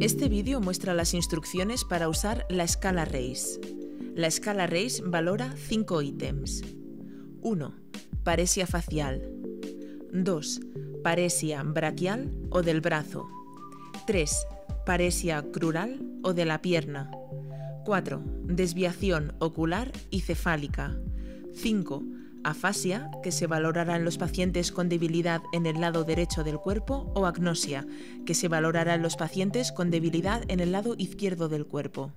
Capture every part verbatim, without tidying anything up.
Este vídeo muestra las instrucciones para usar la escala RACE. La escala RACE valora cinco ítems. uno. Paresia facial. dos. Paresia braquial o del brazo. tres. Paresia crural o de la pierna. cuatro. Desviación ocular y cefálica. cinco. Afasia, que se valorará en los pacientes con debilidad en el lado derecho del cuerpo, o agnosia, que se valorará en los pacientes con debilidad en el lado izquierdo del cuerpo.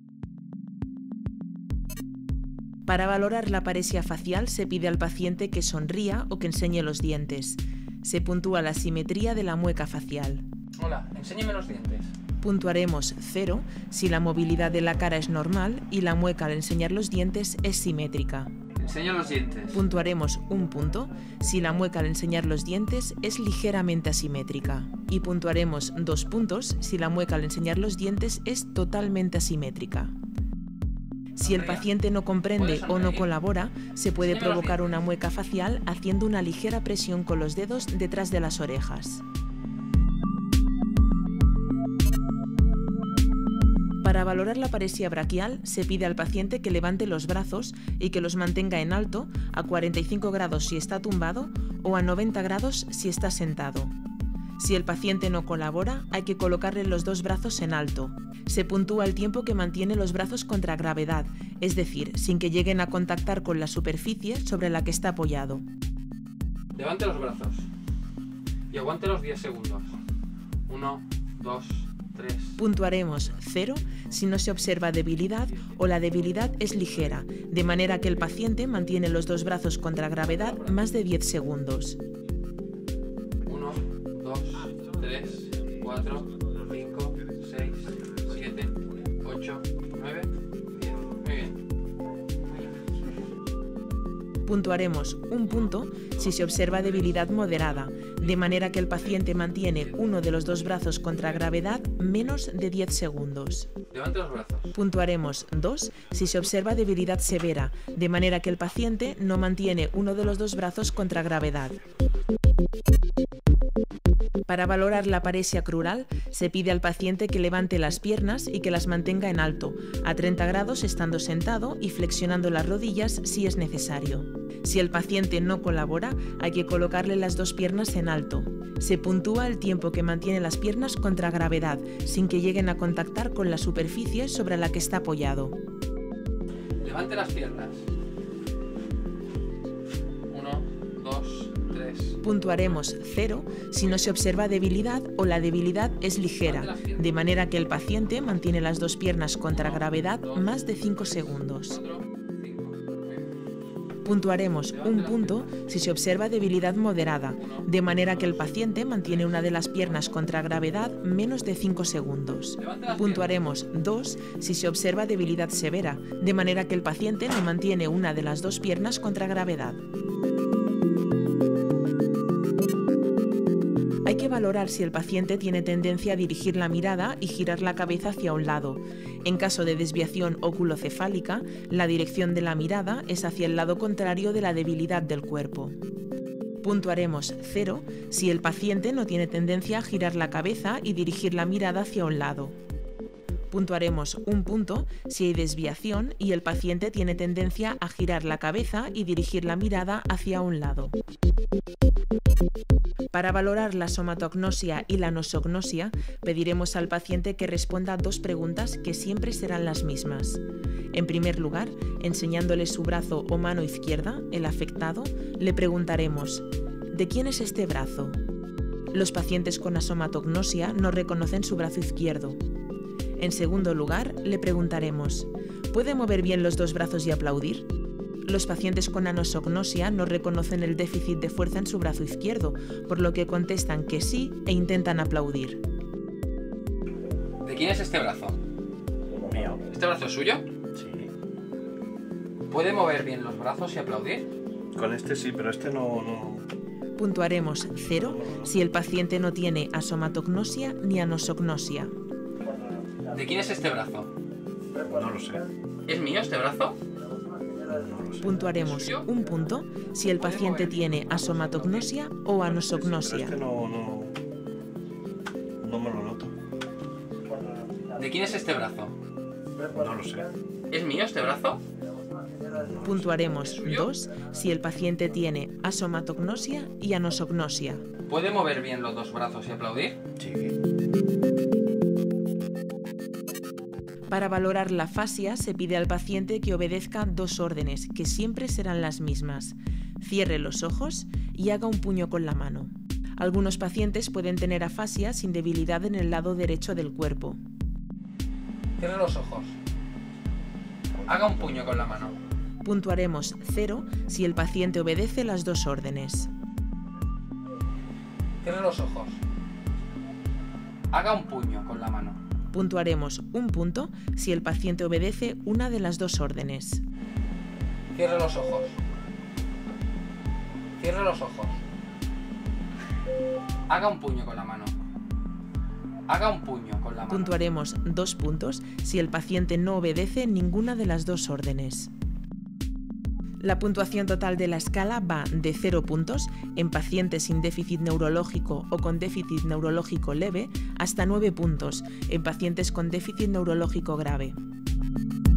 Para valorar la paresia facial se pide al paciente que sonría o que enseñe los dientes. Se puntúa la simetría de la mueca facial. Hola, enséñeme los dientes. Puntuaremos cero si la movilidad de la cara es normal y la mueca al enseñar los dientes es simétrica. Enseña los dientes. Puntuaremos un punto si la mueca al enseñar los dientes es ligeramente asimétrica. Y puntuaremos dos puntos si la mueca al enseñar los dientes es totalmente asimétrica. Si el paciente no comprende o no colabora, se puede provocar una mueca facial haciendo una ligera presión con los dedos detrás de las orejas. Para valorar la paresia braquial, se pide al paciente que levante los brazos y que los mantenga en alto a cuarenta y cinco grados si está tumbado o a noventa grados si está sentado. Si el paciente no colabora, hay que colocarle los dos brazos en alto. Se puntúa el tiempo que mantiene los brazos contra gravedad, es decir, sin que lleguen a contactar con la superficie sobre la que está apoyado. Levante los brazos y aguante los diez segundos. uno, dos, tres. Puntuaremos cero si no se observa debilidad o la debilidad es ligera, de manera que el paciente mantiene los dos brazos contra gravedad más de diez segundos. uno, dos, tres, cuatro, cinco, seis, siete, ocho, nueve, diez. Muy bien. Puntuaremos un punto si se observa debilidad moderada, de manera que el paciente mantiene uno de los dos brazos contra gravedad menos de diez segundos. Levante los brazos. Puntuaremos dos si se observa debilidad severa, de manera que el paciente no mantiene uno de los dos brazos contra gravedad. Para valorar la paresia crural, se pide al paciente que levante las piernas y que las mantenga en alto, a treinta grados estando sentado y flexionando las rodillas si es necesario. Si el paciente no colabora, hay que colocarle las dos piernas en alto. Se puntúa el tiempo que mantiene las piernas contra gravedad, sin que lleguen a contactar con la superficie sobre la que está apoyado. Levante las piernas. uno, dos, tres. Puntuaremos cero si no se observa debilidad o la debilidad es ligera, de manera que el paciente mantiene las dos piernas contra gravedad más de cinco segundos. Puntuaremos un punto si se observa debilidad moderada, de manera que el paciente mantiene una de las piernas contra gravedad menos de cinco segundos. Puntuaremos dos si se observa debilidad severa, de manera que el paciente no mantiene una de las dos piernas contra gravedad. Hay que valorar si el paciente tiene tendencia a dirigir la mirada y girar la cabeza hacia un lado. En caso de desviación oculocefálica, la dirección de la mirada es hacia el lado contrario de la debilidad del cuerpo. Puntuaremos cero si el paciente no tiene tendencia a girar la cabeza y dirigir la mirada hacia un lado. Puntuaremos un punto si hay desviación y el paciente tiene tendencia a girar la cabeza y dirigir la mirada hacia un lado. Para valorar la somatognosia y la nosognosia, pediremos al paciente que responda dos preguntas que siempre serán las mismas. En primer lugar, enseñándole su brazo o mano izquierda, el afectado, le preguntaremos: ¿de quién es este brazo? Los pacientes con asomatognosia no reconocen su brazo izquierdo. En segundo lugar, le preguntaremos: ¿puede mover bien los dos brazos y aplaudir? Los pacientes con anosognosia no reconocen el déficit de fuerza en su brazo izquierdo, por lo que contestan que sí e intentan aplaudir. ¿De quién es este brazo? Mío. ¿Este brazo es suyo? Sí. ¿Puede mover bien los brazos y aplaudir? Con este sí, pero este no... no... Puntuaremos cero si el paciente no tiene asomatognosia ni anosognosia. ¿De quién es este brazo? No lo sé. ¿Es mío este brazo? No lo sé. Puntuaremos un punto si el paciente tiene asomatognosia o Pero anosognosia. este no, no... no me lo noto. ¿De quién es este brazo? No lo sé. ¿Es mío este brazo? Puntuaremos dos si el paciente tiene asomatognosia y anosognosia. ¿Puede mover bien los dos brazos y aplaudir? Sí. Para valorar la afasia se pide al paciente que obedezca dos órdenes, que siempre serán las mismas. Cierre los ojos y haga un puño con la mano. Algunos pacientes pueden tener afasia sin debilidad en el lado derecho del cuerpo. Cierre los ojos. Haga un puño con la mano. Puntuaremos cero si el paciente obedece las dos órdenes. Cierre los ojos. Haga un puño con la mano. Puntuaremos un punto si el paciente obedece una de las dos órdenes. Cierre los ojos. Cierre los ojos. Haga un puño con la mano. Haga un puño con la mano. Puntuaremos dos puntos si el paciente no obedece ninguna de las dos órdenes. La puntuación total de la escala va de cero puntos en pacientes sin déficit neurológico o con déficit neurológico leve hasta nueve puntos en pacientes con déficit neurológico grave.